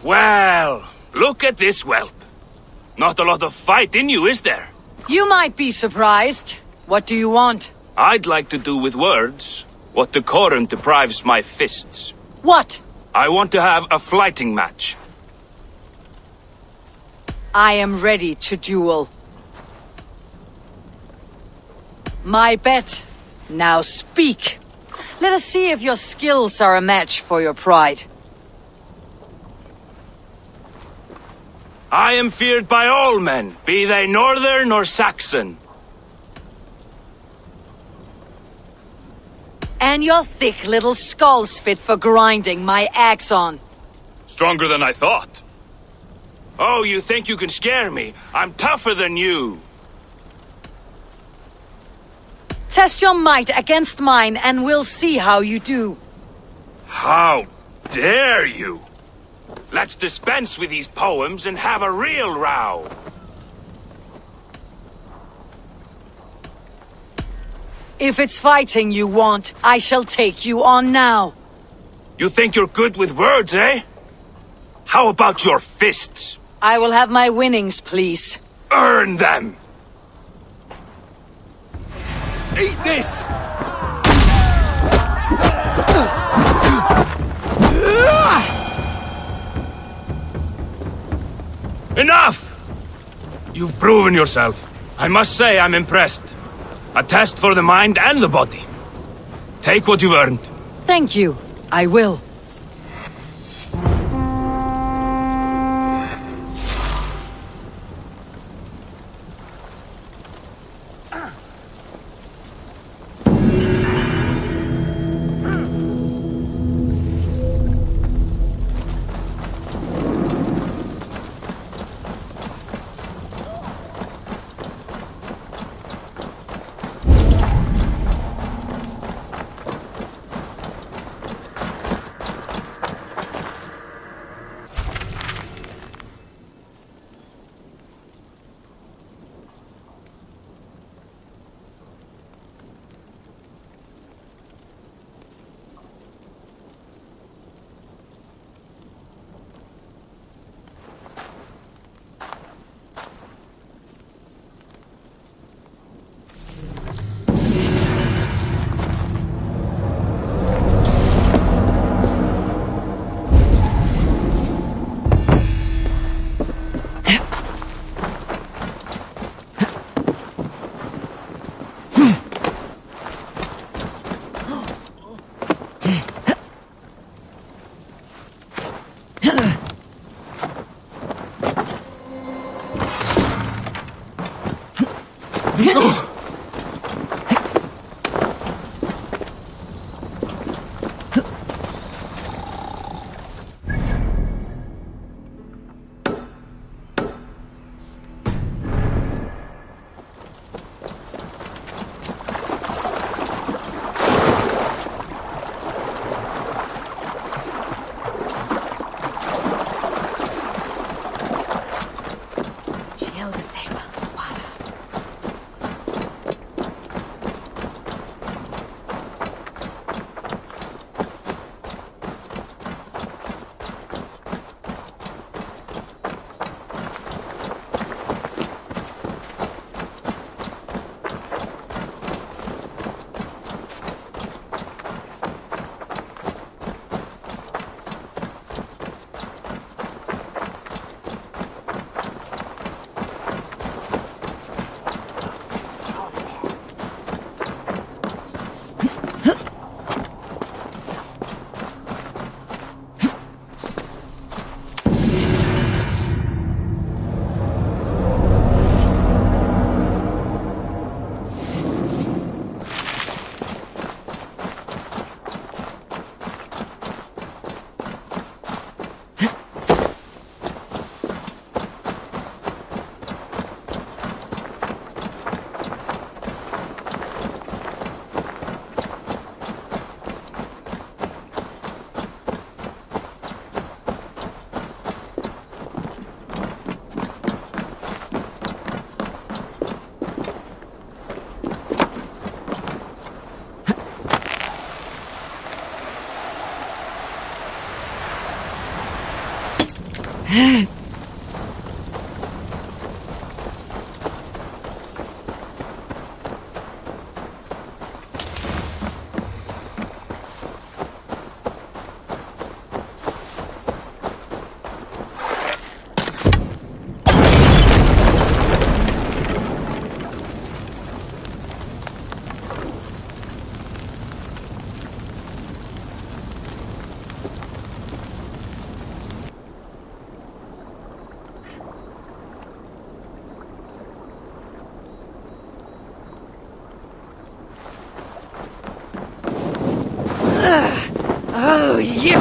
Well, look at this whelp. Not a lot of fight in you, is there? You might be surprised. What do you want? I'd like to do with words what the current deprives my fists. What? I want to have a flyting match. I am ready to duel. My bet. Now speak. Let us see if your skills are a match for your pride. I am feared by all men, be they northern or Saxon. And your thick little skull's fit for grinding my axe on. Stronger than I thought. Oh, you think you can scare me? I'm tougher than you. Test your might against mine and we'll see how you do. How dare you? Let's dispense with these poems and have a real row. If it's fighting you want, I shall take you on now. You think you're good with words, eh? How about your fists? I will have my winnings, please. Earn them! Eat this! Enough! You've proven yourself. I must say I'm impressed. A test for the mind and the body. Take what you've earned. Thank you. I will. Oh, you!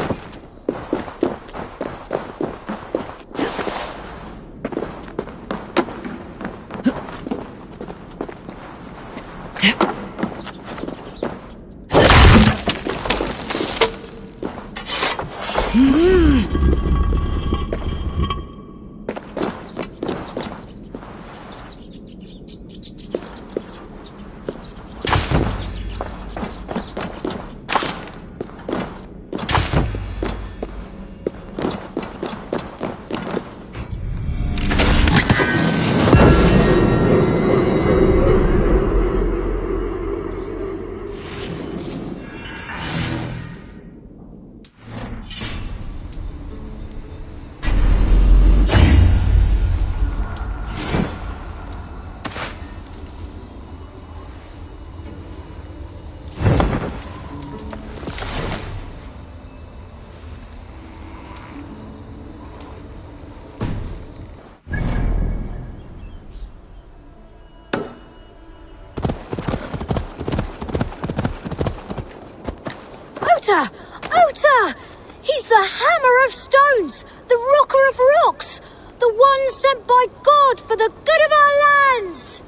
Otta! Otta! He's the hammer of stones, the rocker of rocks, the one sent by God for the good of our lands!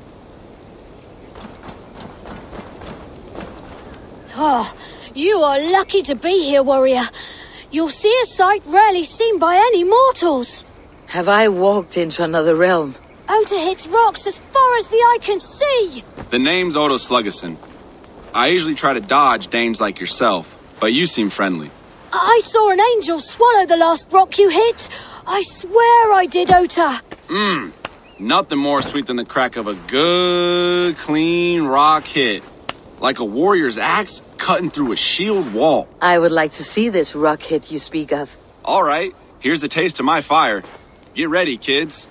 Oh, you are lucky to be here, warrior. You'll see a sight rarely seen by any mortals. Have I walked into another realm? Otta hits rocks as far as the eye can see. The name's Otta Sluggason. I usually try to dodge Danes like yourself, but you seem friendly. I saw an angel swallow the last rock you hit. I swear I did, Otta. Nothing more sweet than the crack of a good, clean rock hit. Like a warrior's axe cutting through a shield wall. I would like to see this rock hit you speak of. All right, here's the taste of my fire. Get ready, kids.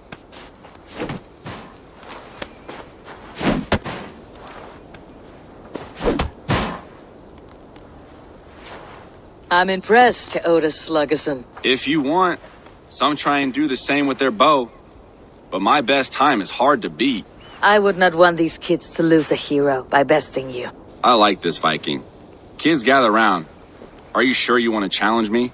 I'm impressed, Otta Sluggason. If you want, some try and do the same with their bow. But my best time is hard to beat. I would not want these kids to lose a hero by besting you. I like this Viking. Kids, gather round. Are you sure you want to challenge me?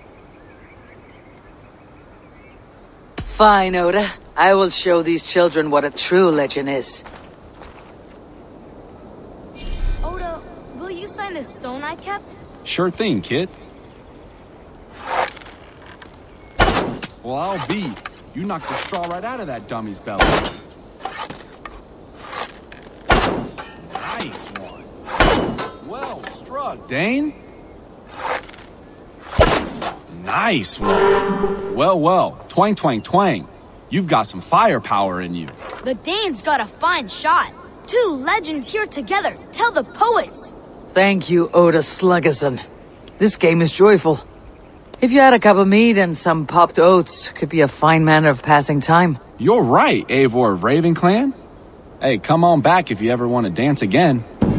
Fine, Otta. I will show these children what a true legend is. Otta, will you sign this stone I kept? Sure thing, kid. Well, I'll be. You knocked the straw right out of that dummy's belly. Nice one. Well struck, Dane. Nice one. Well. Twang, twang, twang. You've got some firepower in you. The Danes got a fine shot. Two legends here together. Tell the poets. Thank you, Otta Sluggason. This game is joyful. If you had a cup of meat and some popped oats, could be a fine manner of passing time. You're right, Eivor of Raven Clan. Hey, come on back if you ever want to dance again.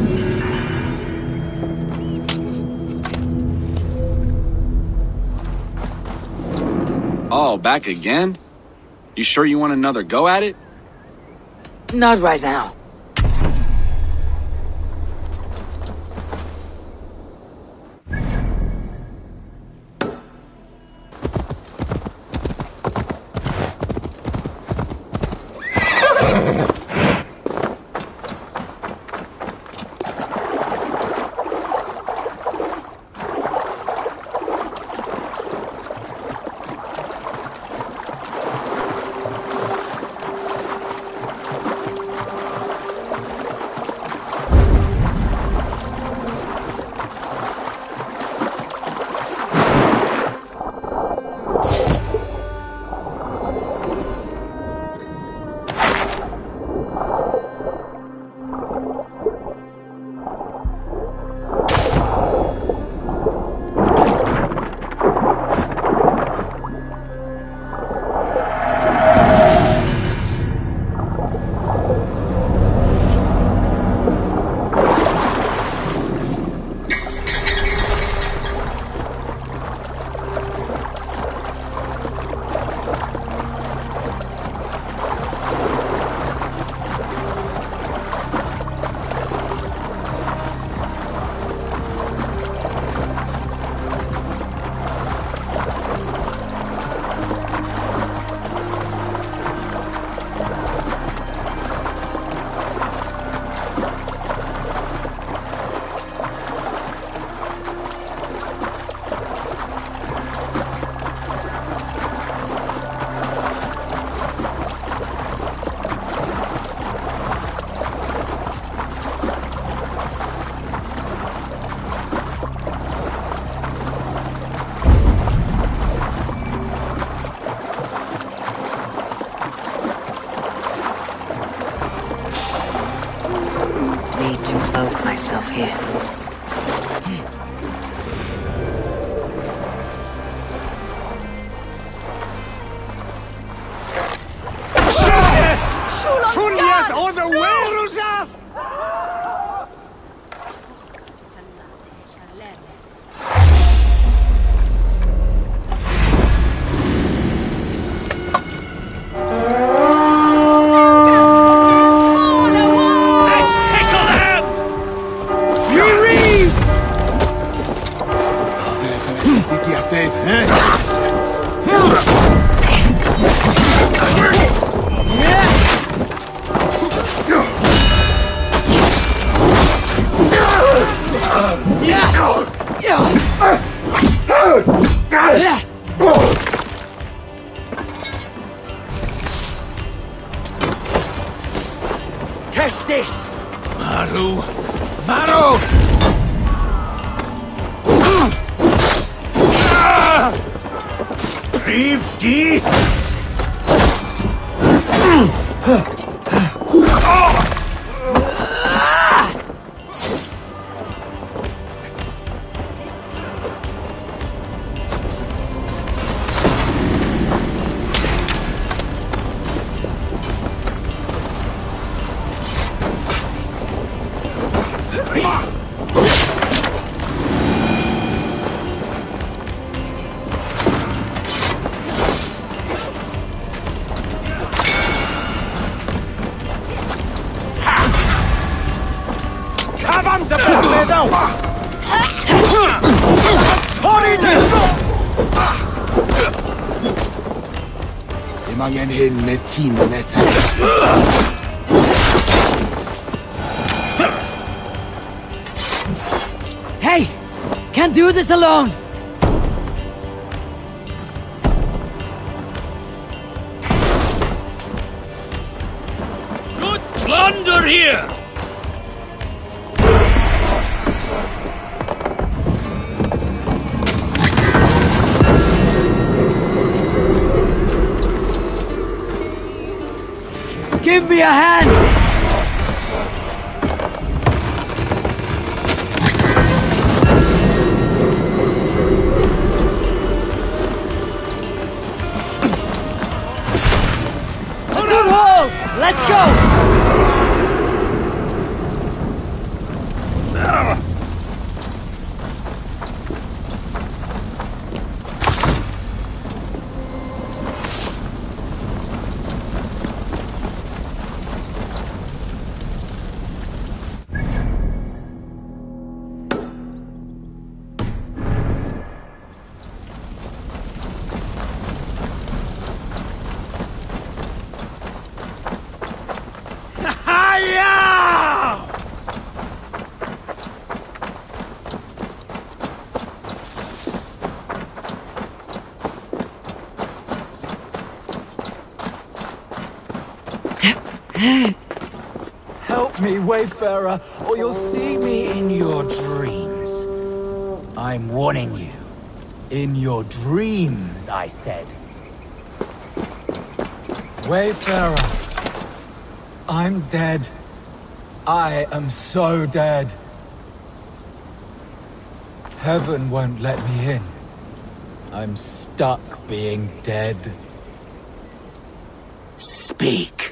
Oh, back again? You sure you want another go at it? Not right now. myself here. Sulliad on the Werusa! Catch this! Maru! Maru! Leave these! Angen hin med teamet. Hey! Can't do this alone! Good plunder here! Give me a hand! Good haul! Let's go! Help me, Wayfarer, or you'll see me in your dreams. I'm warning you. In your dreams, I said. Wayfarer, I'm dead. I am so dead. Heaven won't let me in. I'm stuck being dead. Speak.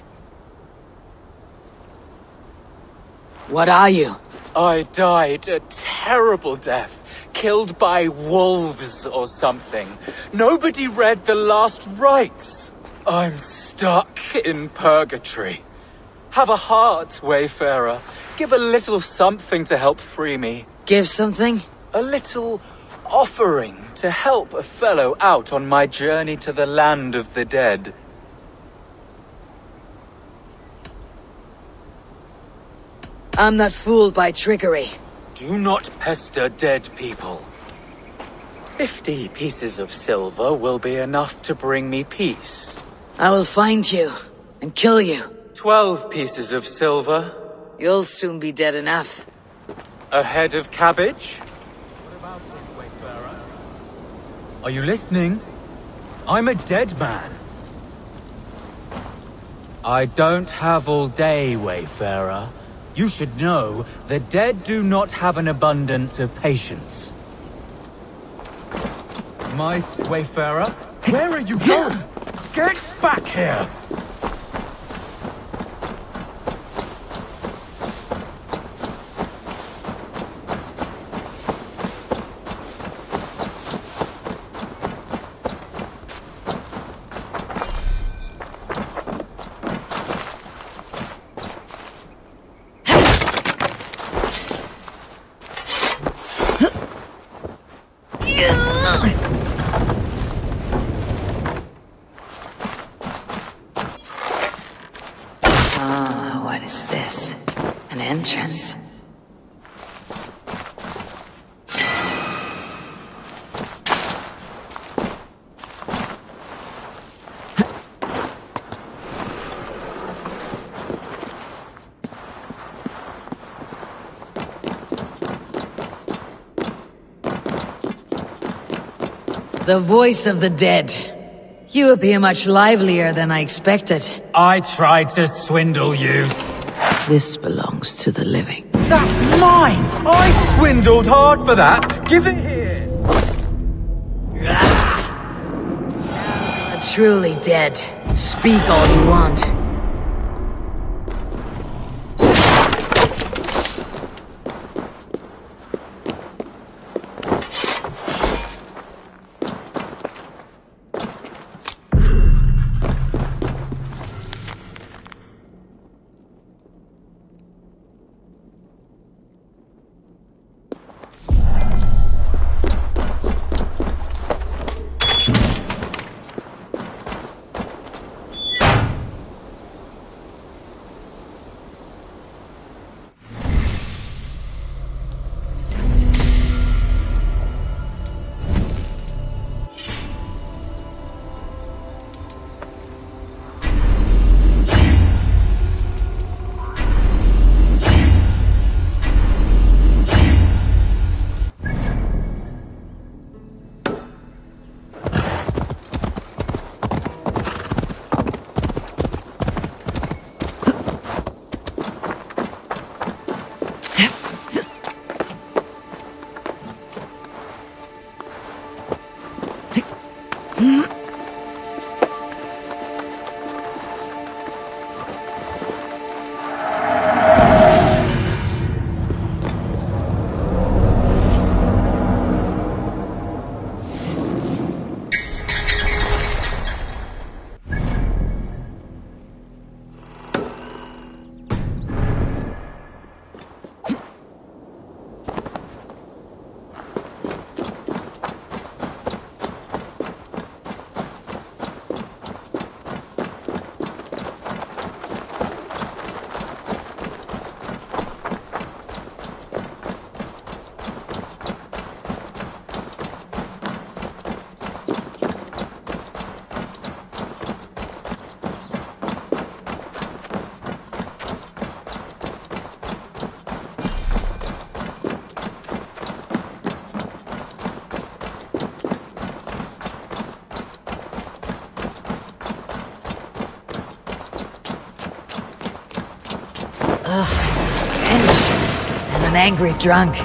What are you? I died a terrible death, killed by wolves or something. Nobody read the last rites. I'm stuck in purgatory. Have a heart, Wayfarer. Give a little something to help free me. Give something? A little offering to help a fellow out on my journey to the land of the dead. I'm not fooled by trickery. Do not pester dead people. 50 pieces of silver will be enough to bring me peace. I will find you and kill you. 12 pieces of silver. You'll soon be dead enough. A head of cabbage? What about it, Wayfarer? Are you listening? I'm a dead man. I don't have all day, Wayfarer. You should know, the dead do not have an abundance of patience. My wayfarer, where are you going? Get back here! The voice of the dead. You appear much livelier than I expected. I tried to swindle you. This belongs to the living. That's mine! I swindled hard for that! Give it here! Truly dead. Speak all you want. Ugh, stench. And an angry drunk.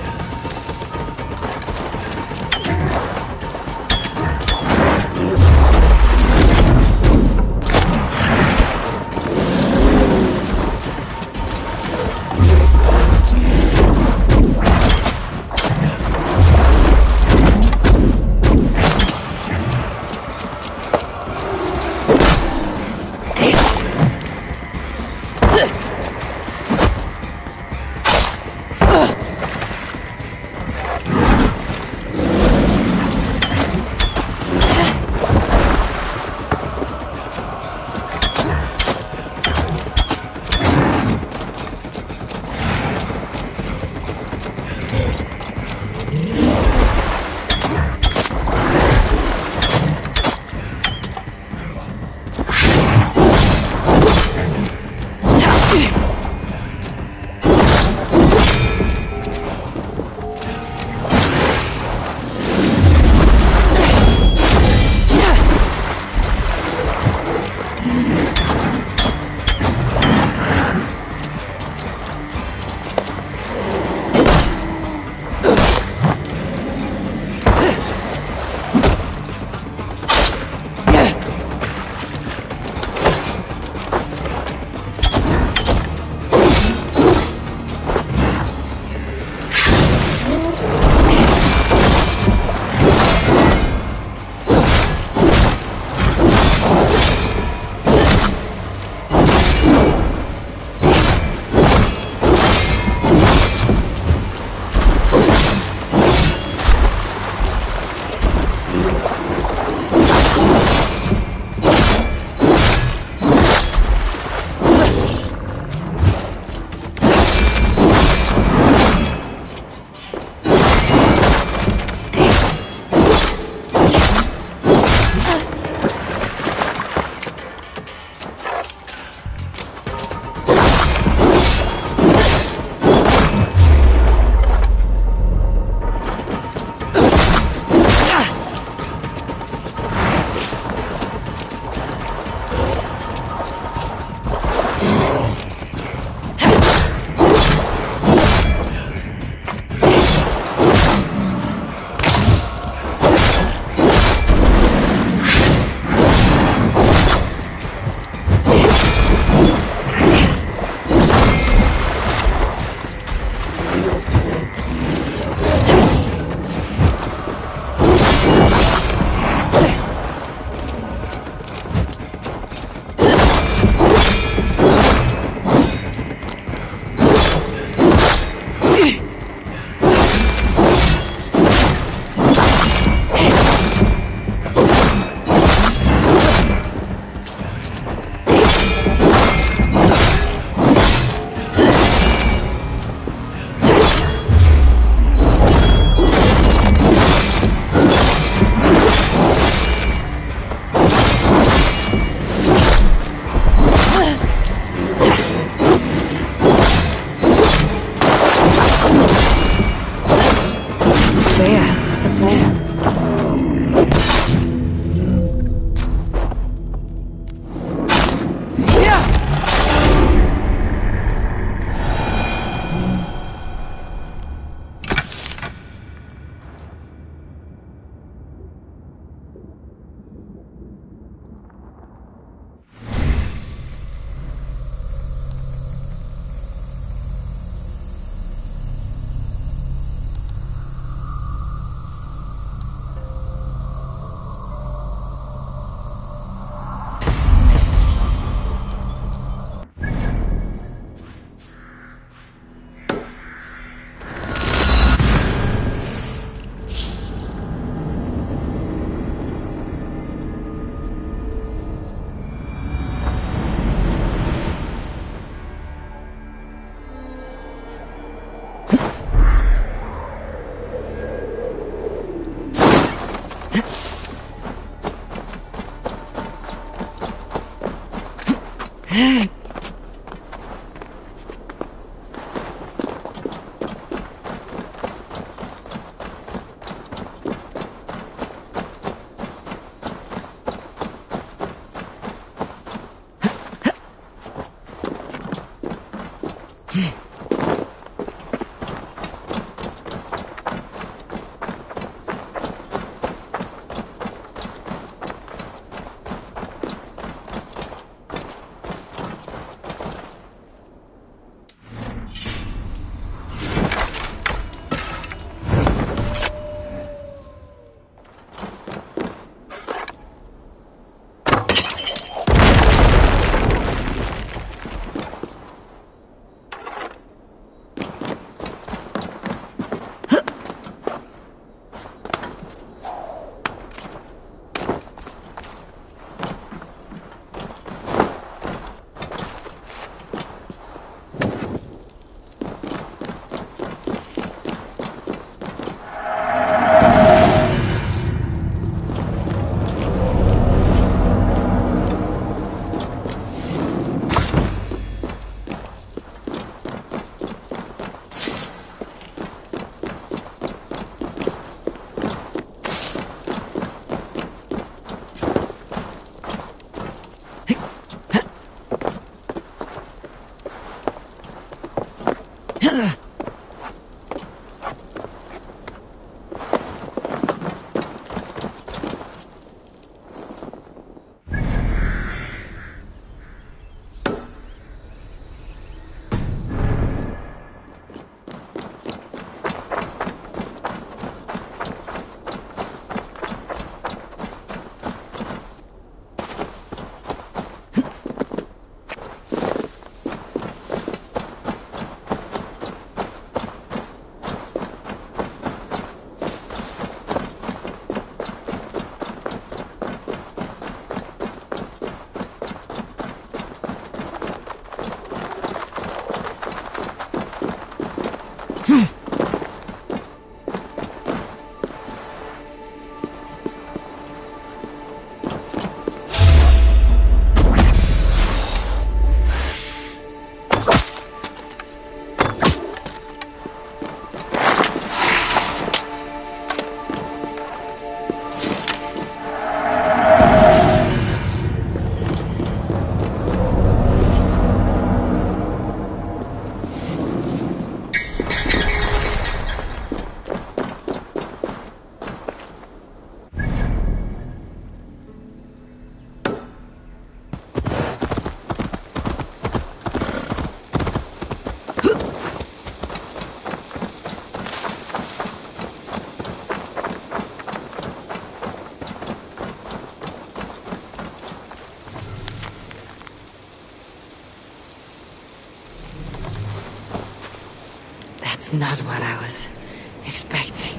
That's not what I was expecting.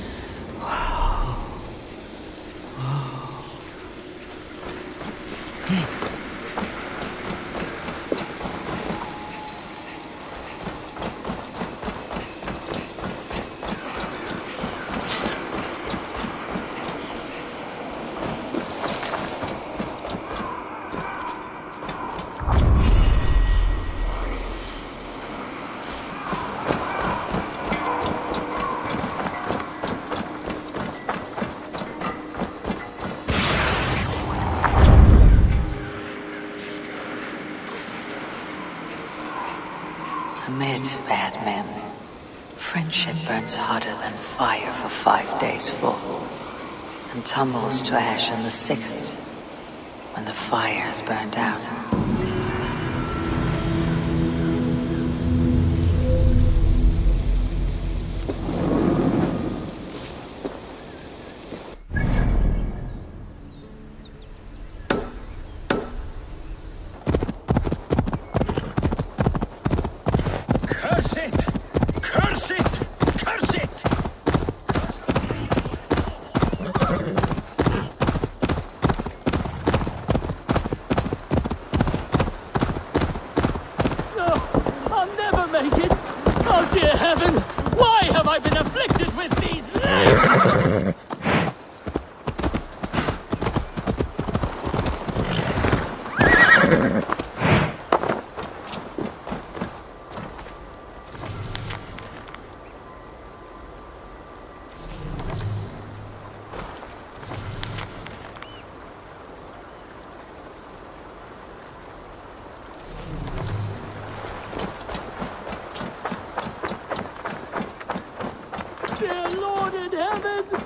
Whoa. Whoa. Amid bad men, friendship burns hotter than fire for 5 days full, and tumbles to ash on the 6th, when the fire has burned out.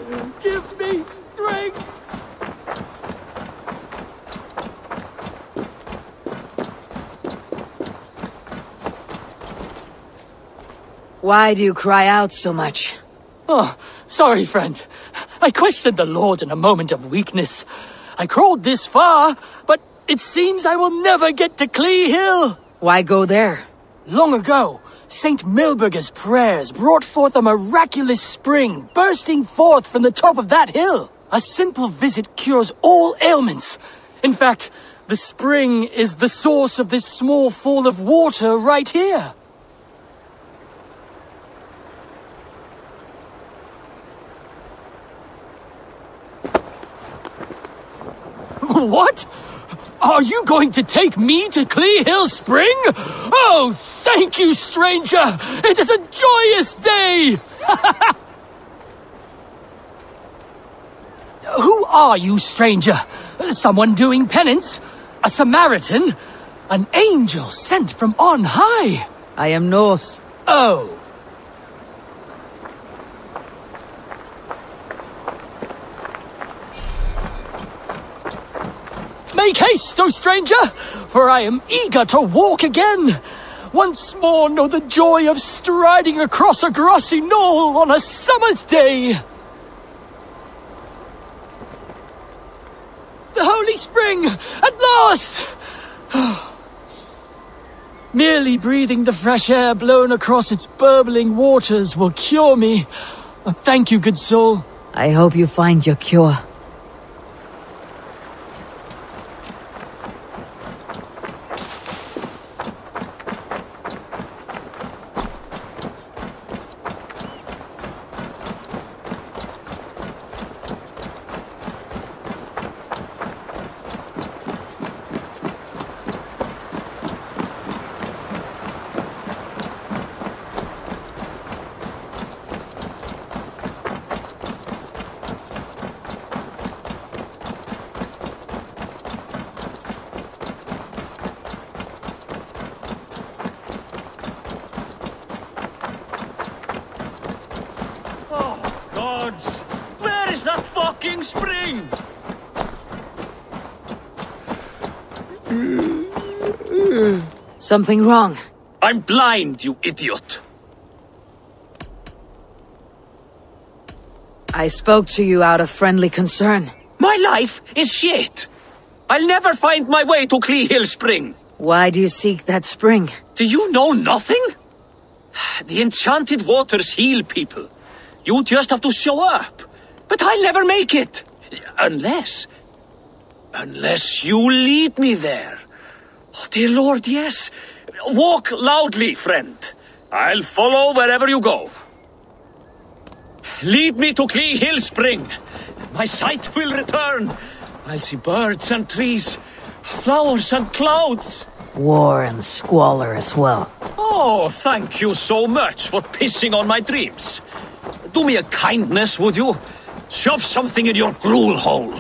Give me strength! Why do you cry out so much? Oh, sorry, friend. I questioned the Lord in a moment of weakness. I crawled this far, but it seems I will never get to Clee Hill. Why go there? Long ago, Saint Milburger's prayers brought forth a miraculous spring bursting forth from the top of that hill. A simple visit cures all ailments. In fact, the spring is the source of this small fall of water right here. What? Are you going to take me to Clee Hill Spring? Oh, thank you, stranger! It is a joyous day! Who are you, stranger? Someone doing penance? A Samaritan? An angel sent from on high? I am Norse. Oh. Make haste, O stranger, for I am eager to walk again. Once more know the joy of striding across a grassy knoll on a summer's day. The Holy Spring, at last! Merely breathing the fresh air blown across its burbling waters will cure me. Thank you, good soul. I hope you find your cure. Spring! Something wrong. I'm blind, you idiot! I spoke to you out of friendly concern. My life is shit! I'll never find my way to Clee Hill Spring! Why do you seek that spring? Do you know nothing? The enchanted waters heal people. You just have to show up. But I'll never make it. Unless you lead me there. Oh, dear Lord, yes. Walk loudly, friend. I'll follow wherever you go. Lead me to Clee Hill Spring. My sight will return. I'll see birds and trees, flowers and clouds. War and squalor as well. Oh, thank you so much for pissing on my dreams. Do me a kindness, would you? Shove something in your gruel hole.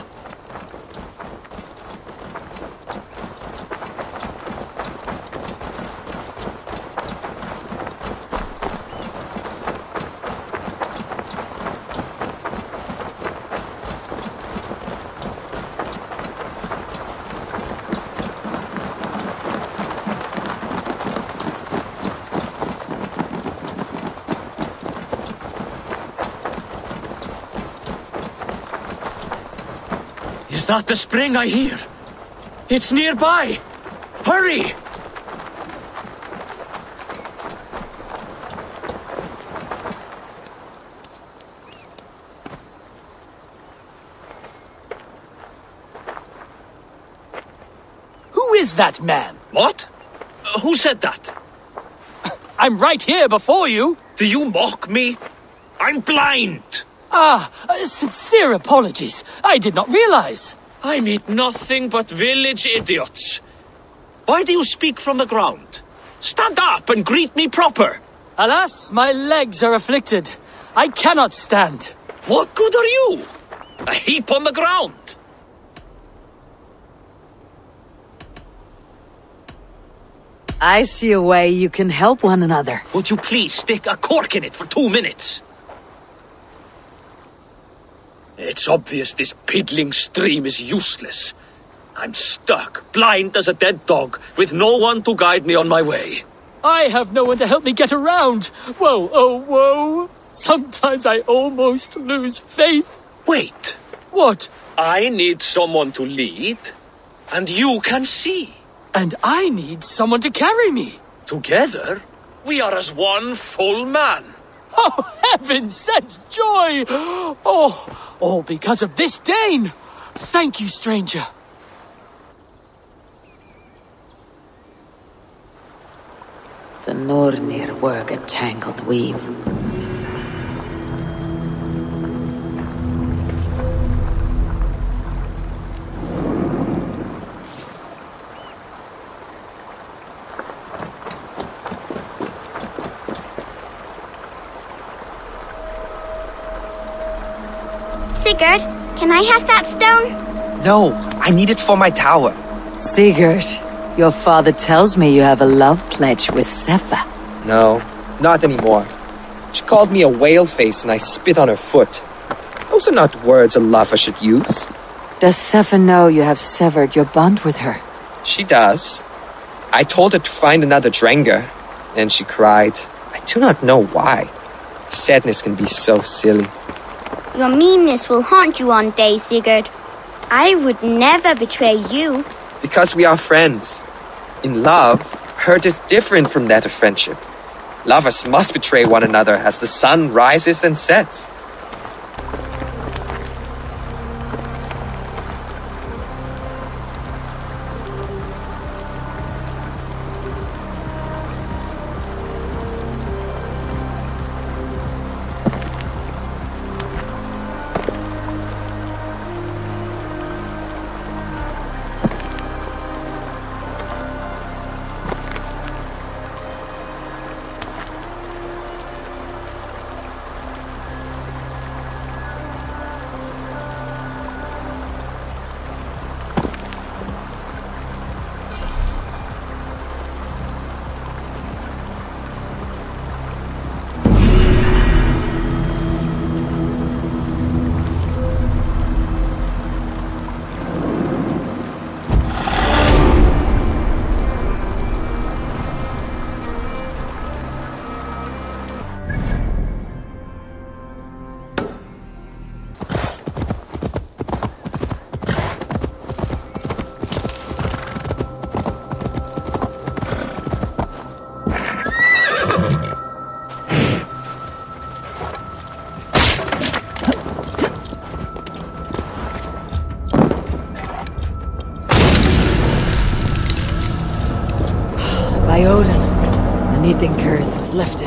Is that the spring I hear? It's nearby! Hurry! Who is that man? What? Who said that? I'm right here before you. Do you mock me? I'm blind! Sincere apologies. I did not realize. I meet nothing but village idiots. Why do you speak from the ground? Stand up and greet me proper. Alas, my legs are afflicted. I cannot stand. What good are you? A heap on the ground. I see a way you can help one another. Would you please stick a cork in it for 2 minutes? It's obvious this piddling stream is useless. I'm stuck, blind as a dead dog, with no one to guide me on my way. I have no one to help me get around. Whoa, oh, whoa. Sometimes I almost lose faith. Wait. What? I need someone to lead, and you can see. And I need someone to carry me. Together, we are as one full man. Oh, heaven sent joy! Oh, all because of this Dane! Thank you, stranger. The Nornir work a tangled weave. Sigurd, can I have that stone? No, I need it for my tower. Sigurd, your father tells me you have a love pledge with Sepha. No, not anymore. She called me a whale face and I spit on her foot. Those are not words a lover should use. Does Sepha know you have severed your bond with her? She does. I told her to find another Drengar, and she cried. I do not know why. Sadness can be so silly. Your meanness will haunt you one day, Sigurd. I would never betray you. Because we are friends. In love, hurt is different from that of friendship. Lovers must betray one another as the sun rises and sets. By Odin, the knitting curse is lifted.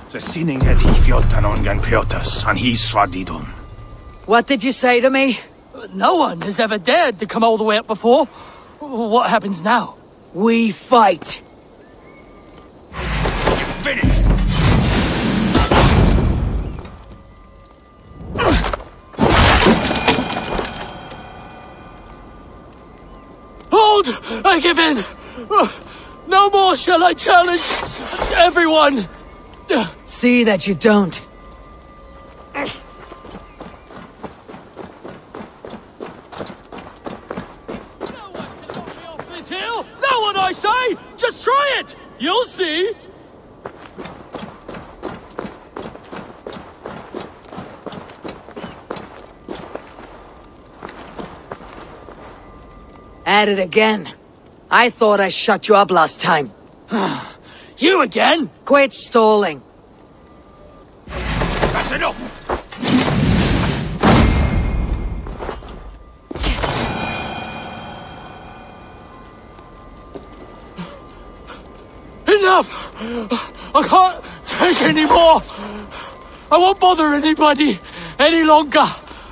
The sinning at Ifiotan ongan Piotas, and he swadidon. What did you say to me? No one has ever dared to come all the way up before. What happens now? We fight. Finished! Hold! I give in! No more shall I challenge everyone! See that you don't. Hill? No one, I say! Just try it! You'll see! At it again. I thought I shut you up last time. You again? Quit stalling. That's enough! Enough! I can't take any more! I won't bother anybody any longer!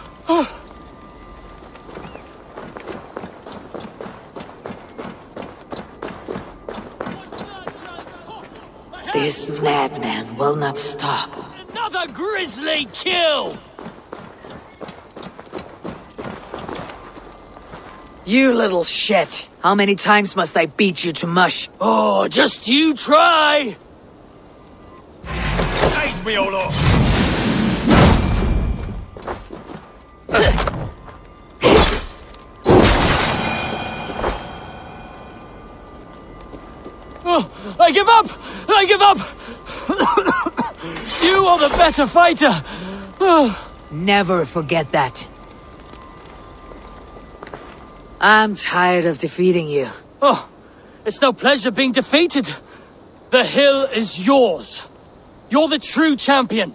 This madman will not stop. Another grisly kill! You little shit. How many times must I beat you to mush? Oh, just you try! Save me, all off! Oh, I give up! I give up! You are the better fighter! Never forget that. I'm tired of defeating you. Oh, it's no pleasure being defeated. The hill is yours. You're the true champion.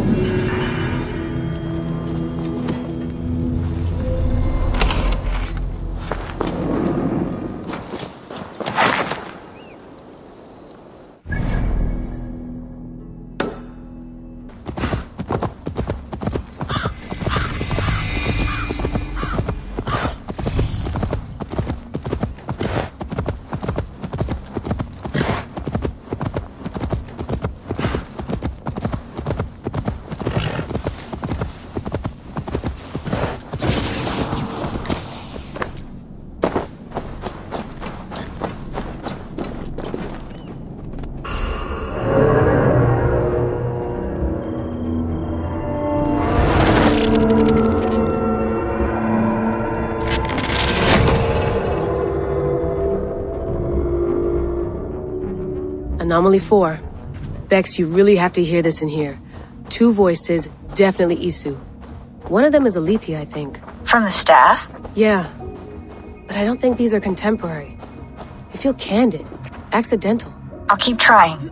Anomaly 4. Bex, you really have to hear this in here. 2 voices, definitely Isu. One of them is Alethea, I think. From the staff? Yeah. But I don't think these are contemporary. They feel candid, accidental. I'll keep trying.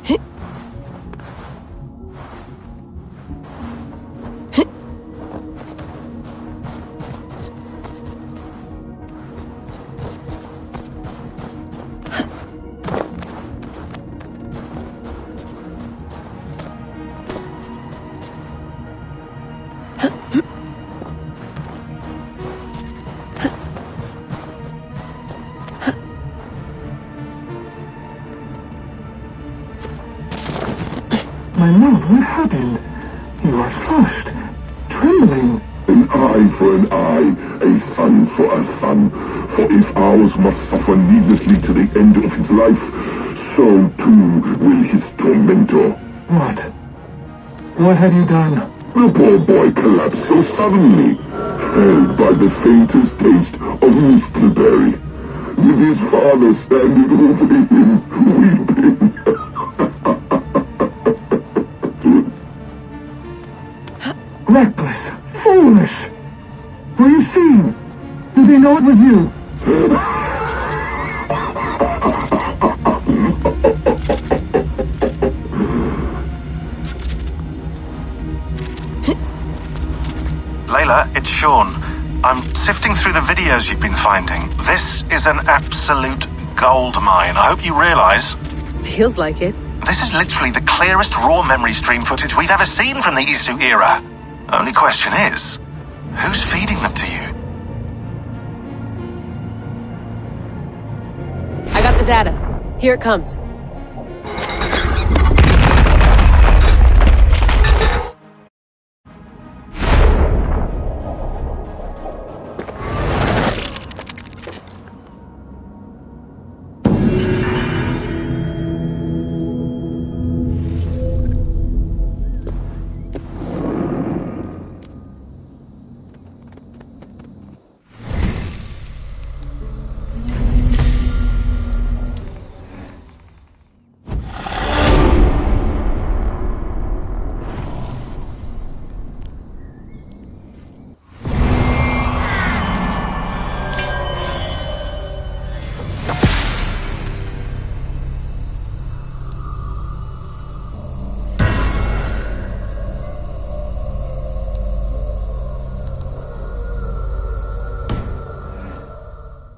My lord, what happened? You are flushed, trembling. An eye for an eye, a son for a son. For if ours must suffer needlessly to the end of his life, so too will his tormentor. What? What have you done? The poor boy collapsed so suddenly, felled by the faintest taste of mistleberry, with his father standing over him, weeping. Reckless, foolish. Were you seen? Did they know it was you? Layla, it's Sean. I'm sifting through the videos you've been finding. This is an absolute gold mine. I hope you realize. Feels like it. This is literally the clearest raw memory stream footage we've ever seen from the Isu era. Only question is, who's feeding them to you? I got the data. Here it comes.